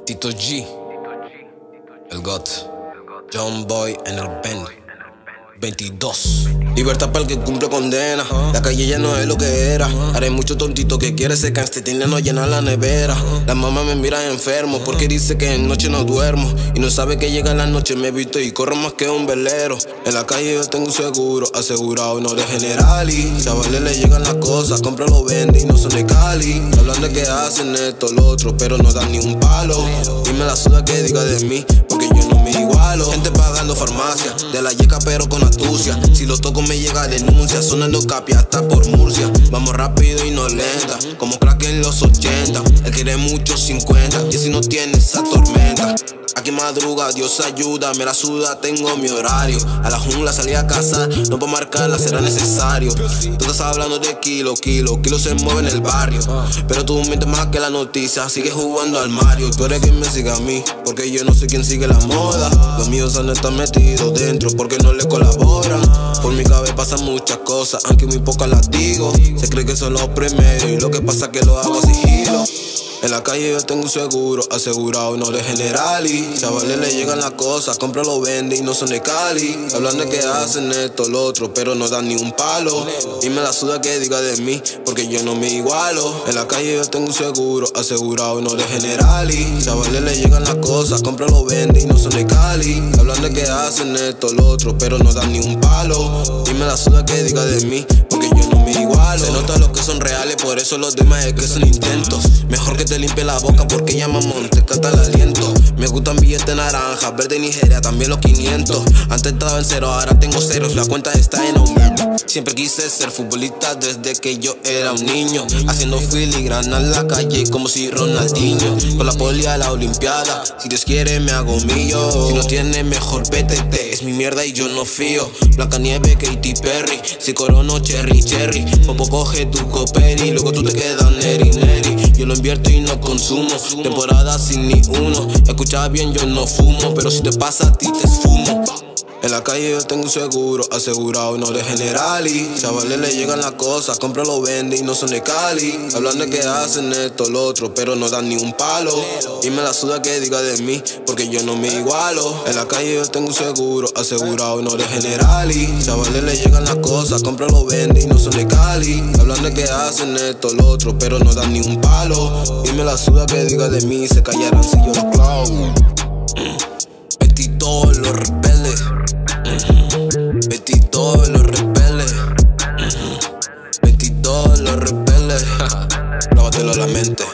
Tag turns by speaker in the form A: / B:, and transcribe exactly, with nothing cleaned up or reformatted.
A: Tito G, el GOT, John Boy en el pen. veintidós. Libertad para el que cumple condena. La calle ya no es lo que era. Ahora hay mucho tontito que quiere ese canstetín no llenar la nevera. La mamá me mira enfermo porque dice que en noche no duermo y no sabe que llega la noche me visto y corro más que un velero. En la calle yo tengo un seguro asegurado y no de Generali. Chavales le llegan las cosas, compra lo vende y no son de Cali. Hablan de que hacen esto, lo otro, pero no dan ni un palo. Y me la suda que diga de mí porque yo no me igualo. Gente pagando farmacia, de la yeca pero con astucia. Si lo toco me llega denuncia, sonando capi hasta por Murcia. Vamos rápido y no lenta, como crack en los ochenta. Él quiere mucho cincuenta, y si no tiene esa tormenta. Aquí madruga, Dios ayuda, me la suda, tengo mi horario. A la jungla salí a cazar, no puedo marcarla, será necesario. Tú estás hablando de kilo, kilo, kilo se mueve en el barrio. Pero tú mientes más que la noticia, sigue jugando al Mario. Tú eres quien me sigue a mí, porque yo no sé quién sigue la moda. Los míos han estado metidos dentro, porque no le colaboran. Por mi cabeza pasan muchas cosas, aunque muy pocas las digo. Se cree que son los primeros y lo que pasa es que lo hago a sigilo. En la calle yo tengo un seguro asegurado y no de Generali. Chavales le llegan las cosas, compra lo vende y no son de Cali. Hablan de que hacen esto, lo otro, pero no dan ni un palo. Y me la suda que diga de mí, porque yo no me igualo. En la calle yo tengo un seguro asegurado y no de Generali. Chavales le llegan las cosas, compra lo vende y no son de Cali. Hablan de que hacen esto, lo otro, pero no dan ni un palo. Y me la suda que diga de mí, porque yo no me igualo. Se nota los que son reales, por eso los demás es que son intentos. Mejor que te limpie la boca porque ya mamón te canta el aliento. Me gustan billetes naranja, verde Nigeria, también los quinientos. Antes estaba en cero, ahora tengo ceros, la cuenta está en aumento. Siempre quise ser futbolista desde que yo era un niño, haciendo filigrana en la calle como si Ronaldinho. Con la poli a la olimpiada, si Dios quiere me hago mío. Si no tiene mejor B T T, es mi mierda y yo no fío. Blancanieves, Katy Perry, si corono cherry cherry. Popo coge tu coperi, luego tú te quedas neri neri. Yo lo invierto y no consumo, temporada sin ni uno. Escucha bien, yo no fumo, pero si te pasa a ti te esfumo. En la calle yo tengo un seguro asegurado y no de Generali. Chavales le llegan las cosas, compra lo vende y no son de Cali. Hablan de que hacen esto, lo otro, pero no dan ni un palo. Y me la suda que diga de mí, porque yo no me igualo. En la calle yo tengo un seguro asegurado y no de Generali. Chavales le llegan las cosas, compra lo vende y no son de Cali. Hablan de que hacen esto, lo otro, pero no dan ni un palo. Y me la suda que diga de mí, se callarán si yo los clavo. Betty todos los rebeldes. Betty todos los rebeldes. Betty todos los rebeldes. Lávatelo a la mente.